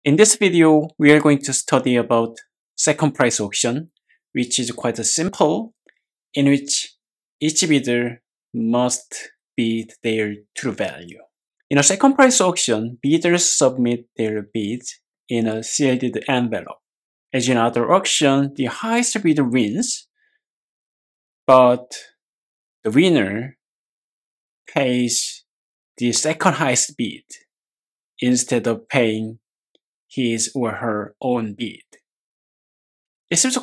In this video, we are going to study about second price auction, which is quite simple, in which each bidder must bid their true value. In a second price auction, bidders submit their bids in a sealed envelope. As in other auction, the highest bidder wins, but the winner pays the second highest bid instead of paying his or her own bid. It seems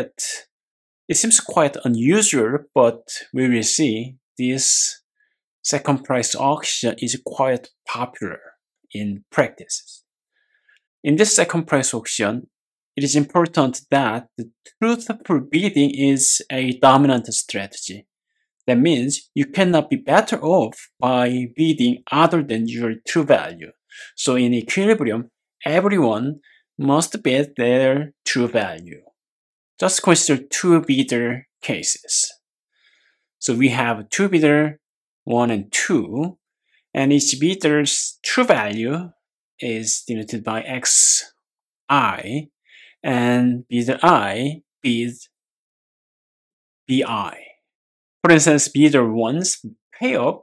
quite unusual, but we will see this second price auction is quite popular in practice. In this second price auction, it is important that the truthful bidding is a dominant strategy. That means you cannot be better off by bidding other than your true value. So in equilibrium, everyone must bid their true value. Just consider two bidder cases. So we have two bidder, 1 and 2, and each bidder's true value is denoted by xi, and bidder I bids bi. For instance, bidder 1's payoff,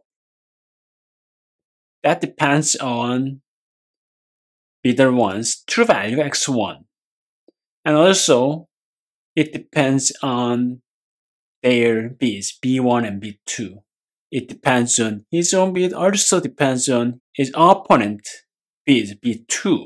that depends on bidder 1's true value x1. And also, it depends on their bids, b1 and b2. It depends on his own bid, also depends on his opponent bid, b2.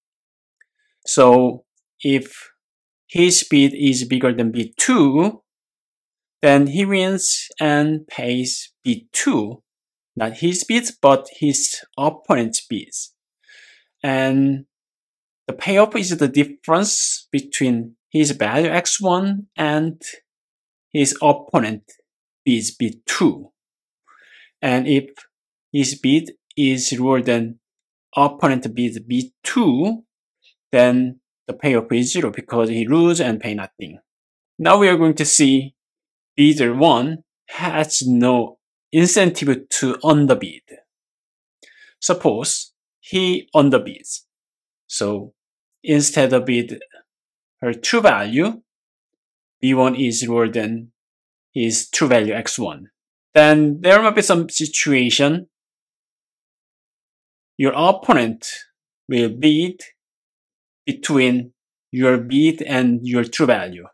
So, if his bid is bigger than b2, then he wins and pays b2, not his bids, but his opponent's bids. And the payoff is the difference between his value x1 and his opponent bids b2. And if his bid is lower than opponent bids b2, then the payoff is 0 because he loses and pay nothing. Now we are going to see bidder 1 has no incentive to underbid. Suppose he underbids. So instead of bid her true value, b1 is lower than his true value x1. Then there might be some situation your opponent will bid between your bid and your true value.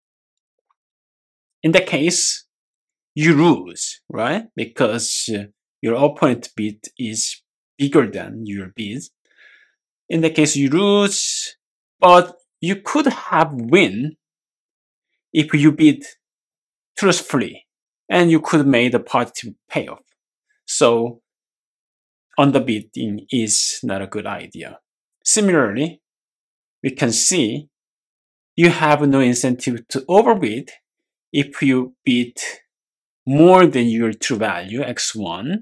In that case, you lose, right? Because your opponent bid is bigger than your bid. In that case, you lose, but you could have win if you bid truthfully and you could make a positive payoff. So underbidding is not a good idea. Similarly, we can see you have no incentive to overbid if you bid more than your true value, x1.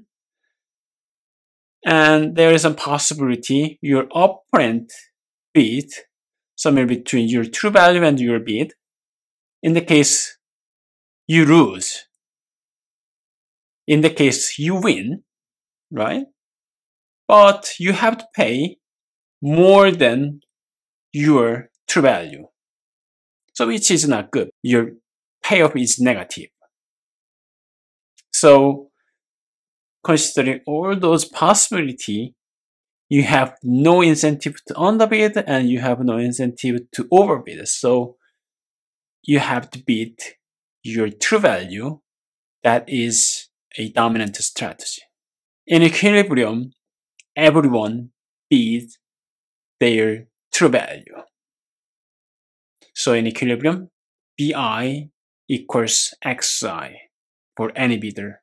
And there is a possibility your opponent bid somewhere between your true value and your bid. In the case, you lose. In the case, you win, right? But you have to pay more than your true value. So which is not good. Your payoff is negative. So considering all those possibilities, you have no incentive to underbid and you have no incentive to overbid. So you have to bid your true value. That is a dominant strategy. In equilibrium, everyone bids their true value. So in equilibrium, bi equals xi for any bidder.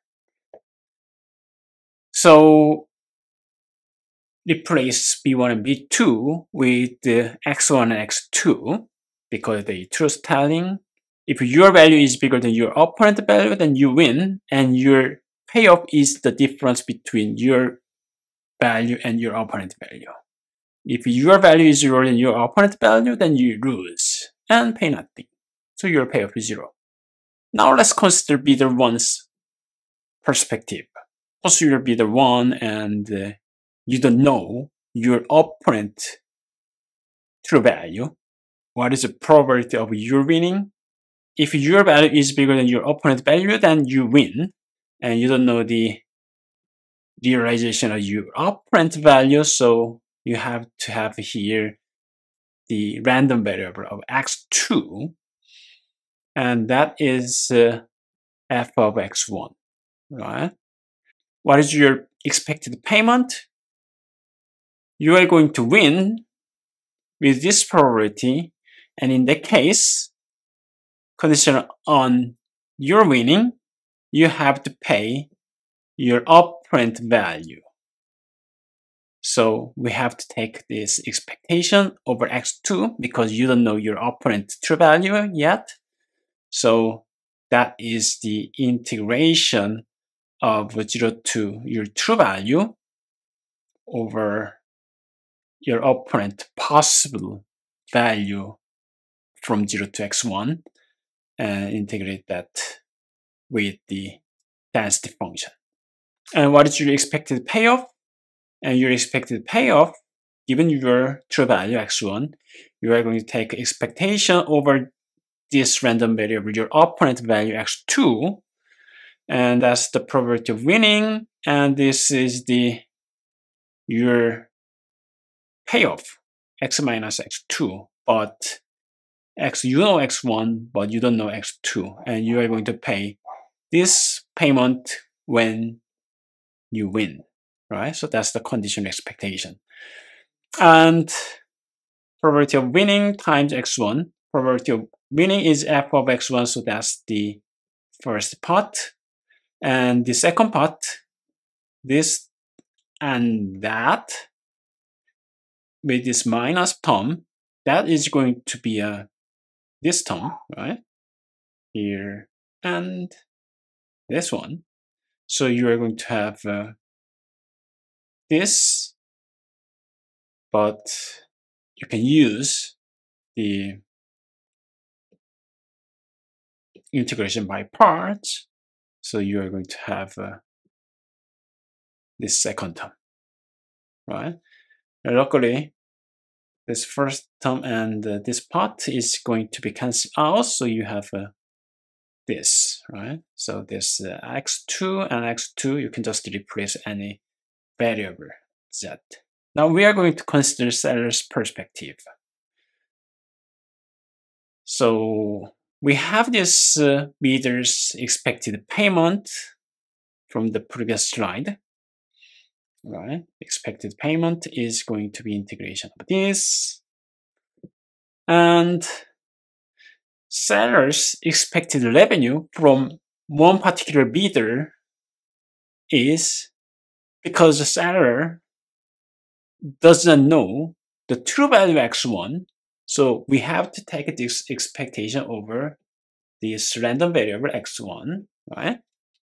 So replace b1 and b2 with x1 and x2 because they truth telling. If your value is bigger than your opponent value, then you win, and your payoff is the difference between your value and your opponent value. If your value is lower than your opponent value, then you lose and pay nothing. So your payoff is 0. Now let's consider bidder 1's perspective. Suppose you're bidder 1 and you don't know your opponent true value. What is the probability of your winning? If your value is bigger than your opponent's value, then you win. And you don't know the realization of your opponent value, so you have to have here the random variable of x2, and that is f of x1, right? What is your expected payment? You are going to win with this probability, and in that case, conditional on your winning, you have to pay your opponent value. So we have to take this expectation over x2 because you don't know your opponent true value yet. So that is the integration of 0 to your true value over your opponent possible value from 0 to x1 and integrate that with the density function. And what is your expected payoff? And your expected payoff, given your true value x1, you are going to take expectation over this random variable, your opponent value x2, and that's the probability of winning, and this is your payoff, x minus x2, but you know x1, but you don't know x2, and you are going to pay this payment when you win, right? So that's the conditional expectation. And probability of winning times x1. Probability of winning is f of x1, so that's the first part. And the second part, this and that, with this minus term, that is going to be this term, right? Here and this one. So you are going to have this, but you can use the integration by parts. So you are going to have this second term, right? And luckily, this first term and this part is going to be cancelled out, so you have this, right? So this x2 and x2, you can just replace any variable z. Now we are going to consider seller's perspective. So we have this bidder's expected payment from the previous slide, right? Expected payment is going to be integration of this, and seller's expected revenue from one particular bidder is, because the seller doesn't know the true value x1, so we have to take this expectation over this random variable x1, right?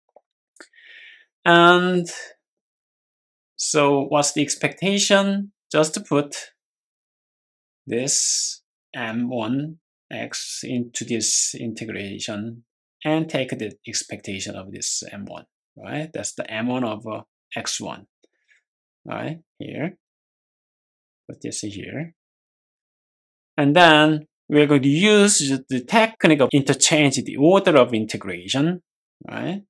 And so what's the expectation? Just to put this m1x into this integration and take the expectation of this m1, right? That's the m1 of x1, right? Here, put this here. And then we're going to use the technique of interchange, the order of integration, right?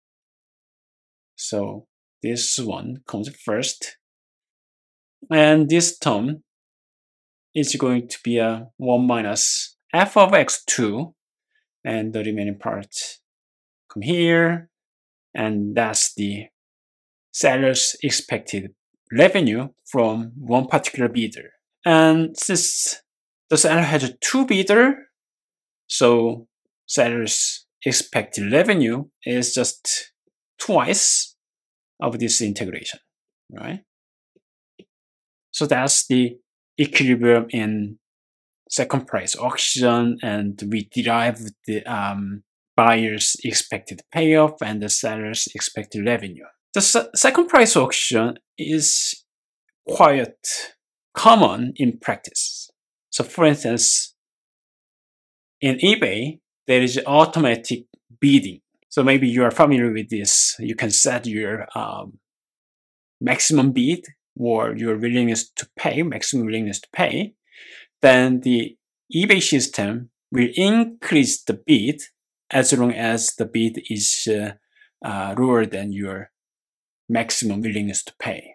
So this one comes first, and this term is going to be a 1 minus f of x2, and the remaining parts come here, and that's the seller's expected revenue from one particular bidder. And since the seller has two bidders, so seller's expected revenue is just twice of this integration, right? So that's the equilibrium in second price auction, and we derive the buyer's expected payoff and the seller's expected revenue. The second price auction is quite common in practice. So for instance, in eBay, there is automatic bidding. So maybe you are familiar with this. You can set your maximum bid or your willingness to pay, maximum willingness to pay. then the eBay system will increase the bid as long as the bid is lower than your maximum willingness to pay.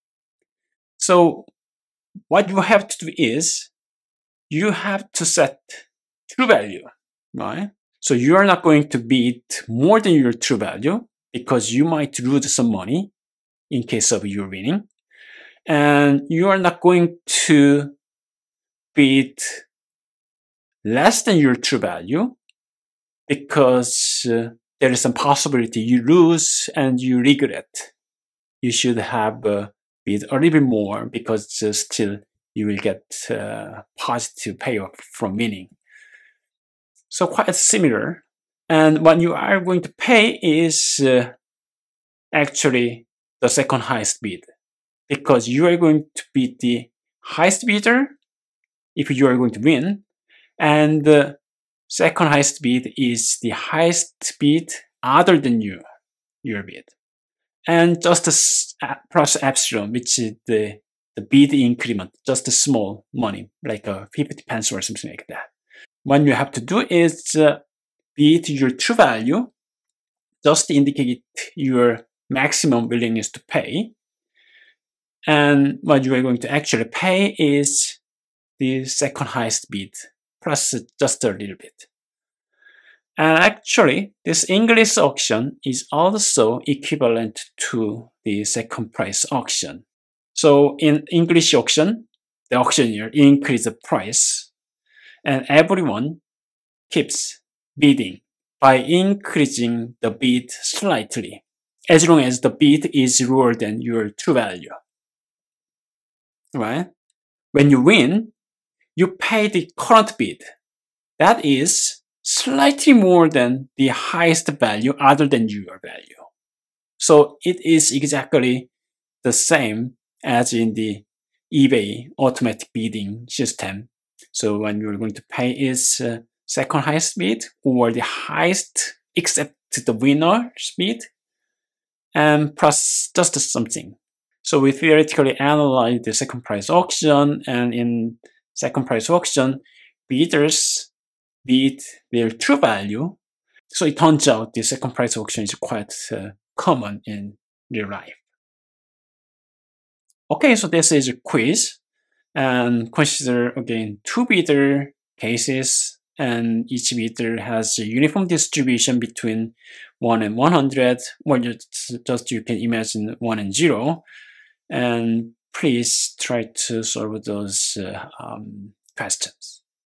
So what you have to do is you have to set true value, right? So you are not going to bid more than your true value because you might lose some money in case of your winning. And you are not going to bid less than your true value because there is some possibility you lose and you regret. You should have bid a little bit more because still you will get positive payoff from winning. So quite similar. And what you are going to pay is actually the second highest bid, because you are going to be the highest bidder if you are going to win, and the second highest bid is the highest bid other than your bid. And just plus epsilon, which is the bid increment, just a small money, like 50 pence or something like that. What you have to do is bid your true value, just indicate your maximum willingness to pay. And what you are going to actually pay is the second highest bid, plus just a little bit. And actually, this English auction is also equivalent to the second price auction. So in English auction, the auctioneer increases the price, and everyone keeps bidding by increasing the bid slightly, as long as the bid is lower than your true value. Right? When you win, you pay the current bid. That is slightly more than the highest value other than your value. So it is exactly the same as in the eBay automatic bidding system. So when you're going to pay is second highest bid or the highest except the winner's bid and plus just something. So we theoretically analyze the second price auction, and in second price auction, bidders bid their true value. So it turns out the second price auction is quite common in real life. Okay, so this is a quiz, and consider again two bidder cases, and each bidder has a uniform distribution between 1 and 100, or just you can imagine 1 and 0. And please try to solve those questions.